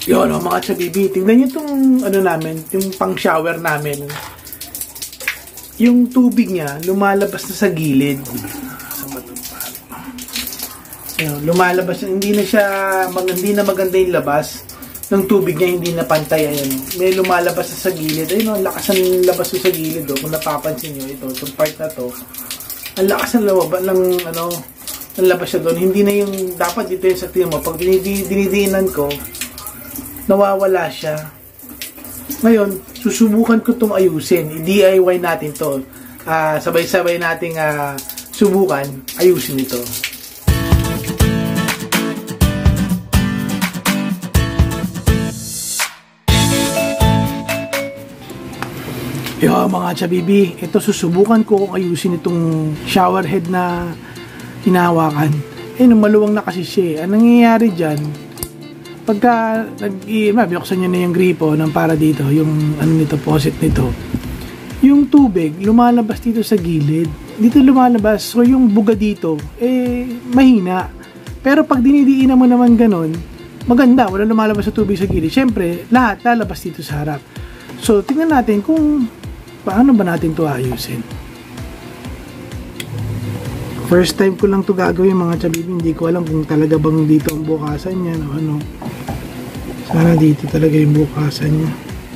Yun, mga chabibi, tingnan nyo itong ano namin, yung pang shower namin. Yung tubig niya lumalabas na sa gilid. Yun, lumalabas, hindi na maganda yung labas ng tubig niya, hindi na pantay. Ayan, may lumalabas na sa gilid. Ayun, ang lakas ng labas sa gilid. Kung napapansin nyo, itong part na to, ang lakas ng labas siya doon. Hindi na yung dapat dito yung sa tingin mo. Pag dinidiinan ko, nawawala siya. Ngayon, susubukan ko itong ayusin. I-DIY natin to. Sabay-sabay nating subukan ayusin ito. Yo, mga chabibi, ito susubukan ko kung ayusin itong shower head na hinahawakan. Maluwang na kasi siya. Anong nangyayari dyan? Pagka binuksan nyo na yung gripo ng para dito, yung faucet nito, yung tubig lumalabas dito sa gilid. Dito lumalabas, so yung buga dito mahina. Pero pag dinidiinan mo naman ganun, maganda, wala lumalabas sa tubig sa gilid. Syempre, lahat lalabas dito sa harap. So tingnan natin kung paano ba natin to ayusin. First time ko lang to gagawin, mga chabibi. Hindi ko alam kung talaga bang dito ang bukasan niya o ano. Sana dito talaga yung bukasan niya.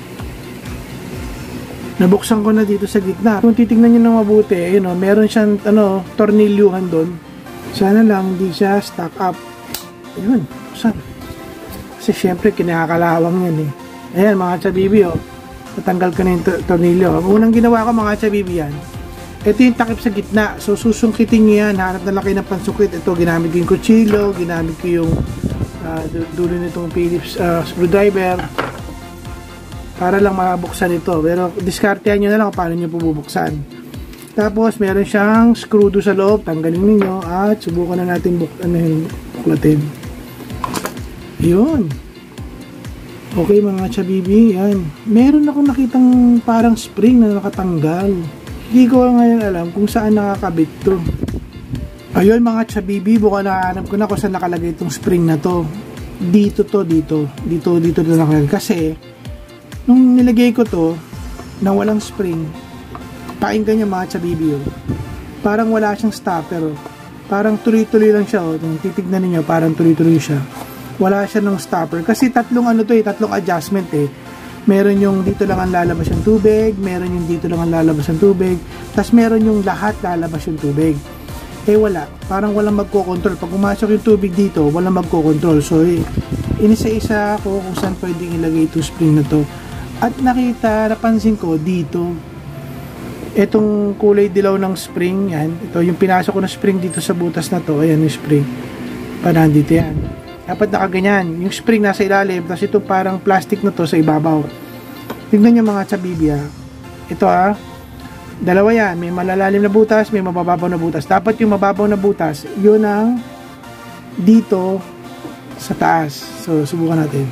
Nabuksan ko na dito sa gitna. Kung titignan niyo na mabuti, meron siyang tornilyuhan doon. Sana lang hindi siya stack up. Ayun, buksan. Kasi syempre kinakalawang yan eh. Ayan, mga chabibi, natanggal ko na yung tornilyo. Unang ginawa ko, mga chabibi, yan. Ito yung takip sa gitna. So, susungkitin nyo yan. Hanap na laki ng pansukit. Ito, ginamit ko yung kutsilo. Ginamit ko yung dulo nitong Phillips screwdriver. Para lang mabuksan ito. Pero, diskartehan nyo na lang kung paano nyo bubuksan. Tapos, meron siyang screw doon sa loob. Tanggalin ninyo. At subukan na natin buklatin. Yun. Okay, mga chabibi. Yan. Meron ako nakitang parang spring na nakatanggal. Hindi ko ngayon alam kung saan nakakabit to. Ayun, mga chabibi, buka nahanap ko na kung saan nakalagay itong spring na to. Dito nakalagay. Kasi, nung nilagay ko to, na walang spring, pakinggan nyo, mga chabibi, parang wala siyang stopper. Parang tuloy-tuloy lang siya. Titignan niyo, parang tuloy-tuloy siya. Wala siya ng stopper. Kasi tatlong adjustment Meron yung dito lang ang lalabas yung tubig, meron yung dito lang ang lalabas yung tubig, tapos meron yung lahat lalabas yung tubig. Wala. Parang walang magko-control. Pag umasok yung tubig dito, walang magko-control. So, inisa-isa ako kung saan pwedeng ilagay itong spring na to. At napansin ko dito, itong kulay dilaw ng spring, yan. Ito, yung pinasok ko na spring dito sa butas na to, ayan yung spring. Nandito yan. Dapat nakaganyan. Yung spring nasa ilalim, tapos ito parang plastic na to sa ibabaw. Tingnan nyo, mga chabibi, ito dalawa yan. May malalalim na butas, may mabababaw na butas. Dapat yung mababaw na butas, yun ang dito sa taas. So, subukan natin.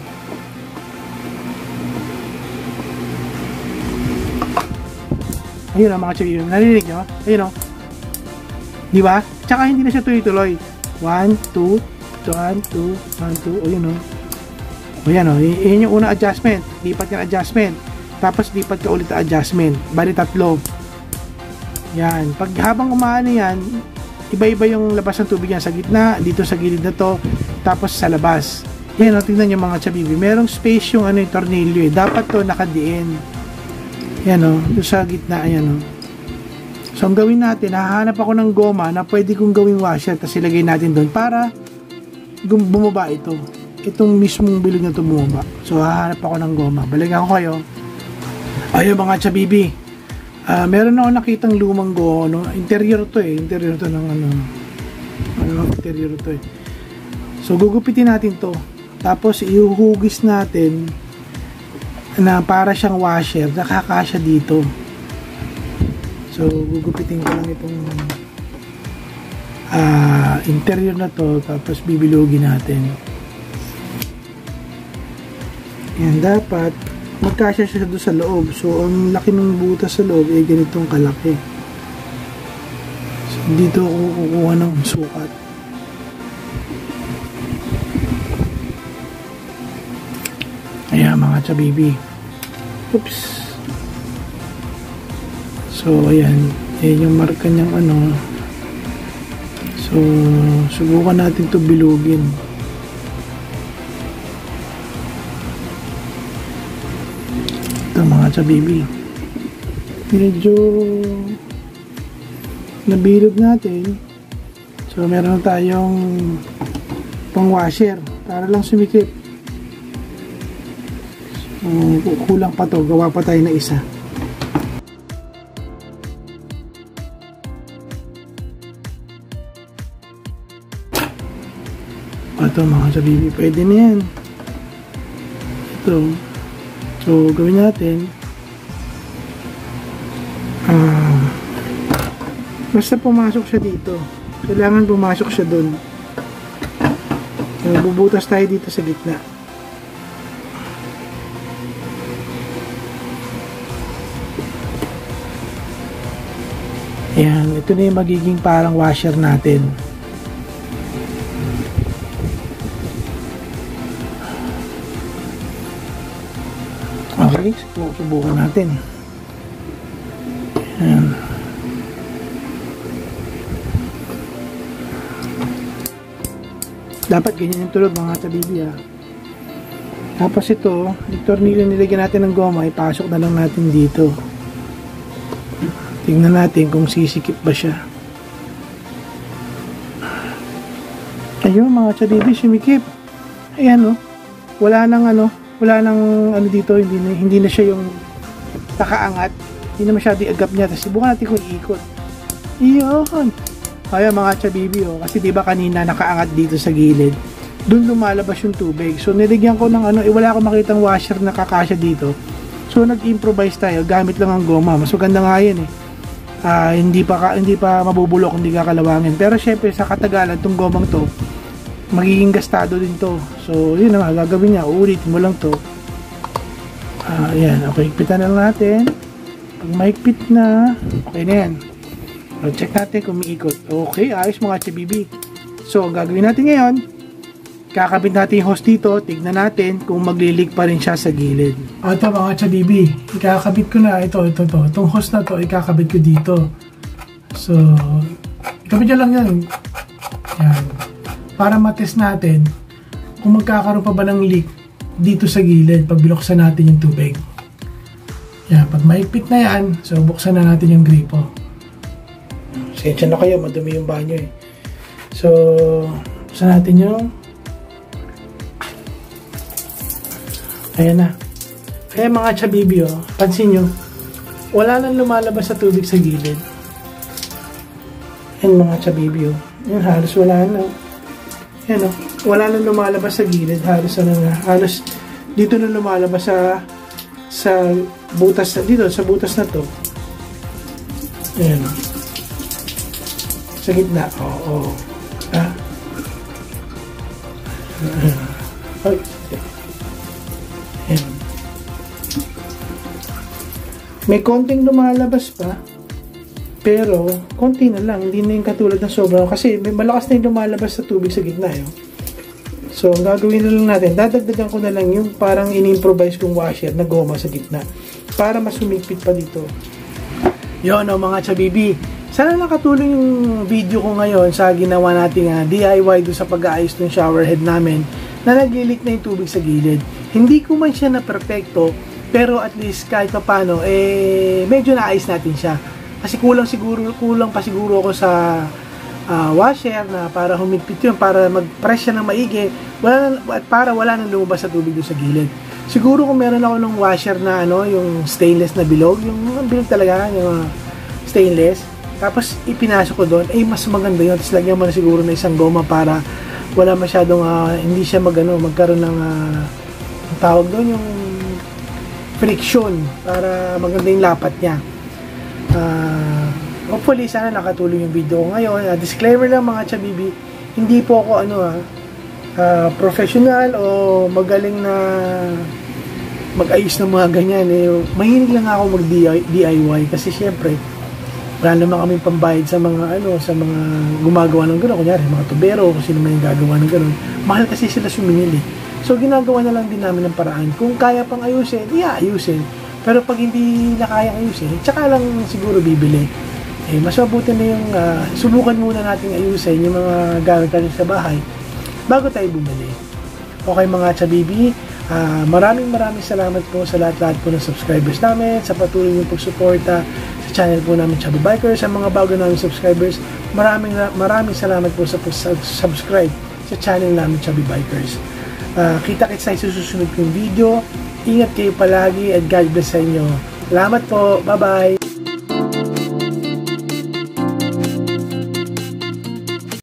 Ayun mga chabibi. Narinig nyo? Ayun di ba? Tsaka hindi na siya tuloy-tuloy. 1, 2, 1, 2, 1, 2, o yan yun yung unang adjustment. Lipat ka ng adjustment, tapos lipat ka ulit ang adjustment. Bali tatlo yan. Pag habang umaano yan, iba-iba yung labas ng tubig yan. Sa gitna, dito sa gilid na to, tapos sa labas. Yan, tingnan nyo, mga chabibi, merong space yung yung tornilyo dapat to nakadiin. Yan doon sa gitna. Ayan So ang gawin natin, hahanap ako ng goma na pwede kong gawing washer, tapos ilagay natin doon para bumaba itong mismong bilog na ito bumaba. So hahanap ako ng goma. Balikan ko kayo. Ayun, mga chabibi, meron ako nakitang lumang goma, interior to interior to ng interior to So gugupitin natin to, tapos ihuhugis natin na para siyang washer, nakakasya dito. So gugupitin ko lang itong interior na to, tapos bibilogin natin. Yan, dapat magkasya siya doon sa loob. So ang laki ng butas sa loob ganitong kalaki. So dito ako kukuha ng sukat. Ayan mga chabibi. Oops. So ayan, ayan yung marka niyang ano. So subukan natin to bilugin. Ito mga chabibi, medyo nabilog natin. So meron tayong pang washer para lang sumikip. So kulang pa to, gawa pa tayo na isa. Ito mga chabibi, pwede na yan. Ito. So gawin natin, basta pumasok siya dito, kailangan pumasok siya dun. So, bubutas tayo dito sa gitna. Ayan, ito na yung magiging parang washer natin. Okay, subukan natin. Ayan. Dapat ganyan yung tulog mga chabibi ha. Tapos ito, yung tornilyo nilagyan natin ng goma, ipasok na lang natin dito. Tingnan natin kung sisikip ba siya. Ayun mga chabibi, sumikip. Ayan o. Wala nang ano dito, hindi na siya yung nakaangat. Hindi na masyado agap niya. Tapos subukan natin kung iikot. Iyon. Kaya mga chabibi kasi diba kanina nakaangat dito sa gilid, dun lumalabas yung tubig. So niligyan ko ng wala akong makitang washer na kakasya dito. So nag-improvise tayo, gamit lang ang goma. Mas maganda nga yan hindi pa mabubulok, hindi kakalawangin. Pero syempre sa katagalan tong gomang to, magiging gastado din to. So yun naman gagawin niya, uulitin mo lang to. Ayan, okay, higpitan na lang natin. Pag mahigpit na, okay na yan. So, check natin kung umiikot. Okay, ayos mga chabibi. So, gagawin natin ngayon, kakabit natin yung hose dito, tignan natin kung maglilig pa rin siya sa gilid. Ito mga chabibi, ikakabit ko na ito. Itong hose na to, ikakabit ko dito. So, ikabit nyo lang yan. Yan. Para matest natin kung magkakaroon pa ba ng leak dito sa gilid pag binuksan natin yung tubig. Yan, pag maipit na yan, so buksan na natin yung gripo. Sensya na kayo, madumi yung banyo eh. So, buksan natin yung ayan na. Kaya mga chabibi pansin nyo, wala nang lumalabas sa tubig sa gilid. Ayan mga chabibi yan, halos wala na. Ayan wala nang lumalabas sa gilid. Halos dito na lumalabas sa butas dito, sa butas na to. Ayan sa gitna. Ay. Ayan. May konting lumalabas pa, pero konti na lang, hindi na yung katulad ng sobrang, kasi may malakas na yung lumalabas sa tubig sa gitna So ang gagawin na lang natin, dadagdagan ko na lang yung parang in-improvise kong washer na goma sa gitna para mas humigpit pa dito. Yun mga chabibi, sana nakatulong yung video ko ngayon sa ginawa nating DIY doon sa pag-aayos ng shower head namin na naglilik na yung tubig sa gilid. Hindi ko man siya na perfecto, pero at least kahit pa paano, medyo naayos natin siya. Kasi kulang pa siguro ako sa washer na para humigpit yun, para mag-press siya ng maigi, para wala nang lumabas sa tubig doon sa gilid. Siguro kung meron ako ng washer na yung stainless na bilog, yung bilog talaga, yung stainless, tapos ipinasok ko doon, mas maganda yun. Tapos lagyan mo na siguro na isang goma para wala masyadong hindi siya magkaroon ng tawag doon, yung friction, para maganda yung lapat niya. Hopefully sana nakatulong yung video ko ngayon. Disclaimer lang mga chabibi, hindi po ako professional o magaling na mag-ayos ng mga ganyan. Mahilig lang ako mag-DIY kasi syempre wala naman kaming pambayad sa mga sa mga gumagawa ng gano'n. Kunyari mga tubero, kung sino man yung gagawa ng gano'n, mahal kasi sila sumingil So, ginagawa na lang din namin ng paraan. Kung kaya pang ayusin, ayusin. Pero pag hindi na kaya ayusin, tsaka lang siguro bibili. Mas mabuti na yung subukan muna natin ayusin yung mga gamit natin sa bahay bago tayo bumili. Okay mga Chabibi, maraming salamat po sa lahat po ng subscribers namin, sa patuloy niyong pagsuporta sa channel po namin Chubby Bikers. Sa mga bago namin subscribers, maraming salamat po sa subscribe sa channel namin Chubby Bikers. Kita-kits tayo sa susunod kong video. Ingat kayo palagi at God bless sa inyo. Salamat po. Bye-bye.